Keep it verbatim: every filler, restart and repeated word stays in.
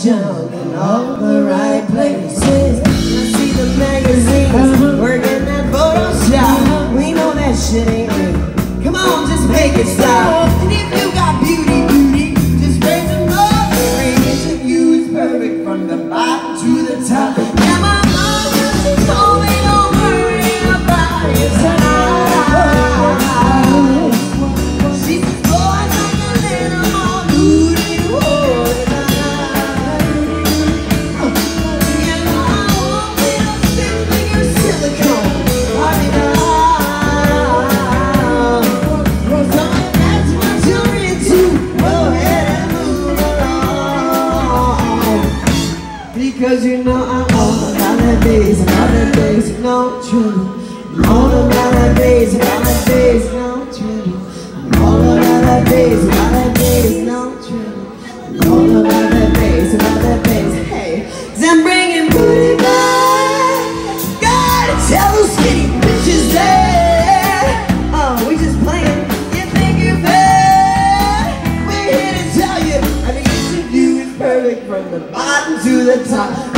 junk in all the right places. I see the magazines working that Photoshop. We know that shit ain't real. Come on, just make it stop. And if you got beauty, beauty, just raise them up. Radiation view is perfect from the bottom to the top. Yeah, my mama, she told me don't worry about your time. She says, boy, like a little more booty, oh, yeah, I won't be no stick finger silicone. Party down. So if that's what you're into, go ahead and move along. Because you know I'm all about that bass, about that bass, no trouble. I'm all about that bass, about that bass, no trouble. I'm all about that bass, about that bass, no trouble. I'm all about that bass, about that bass, hey. 'Cause I'm bringing booty back. Gotta tell those skinny bitches that, oh, we just playing. You think you're bad? We're here to tell you, I mean, your view is perfect from the bottom to the top.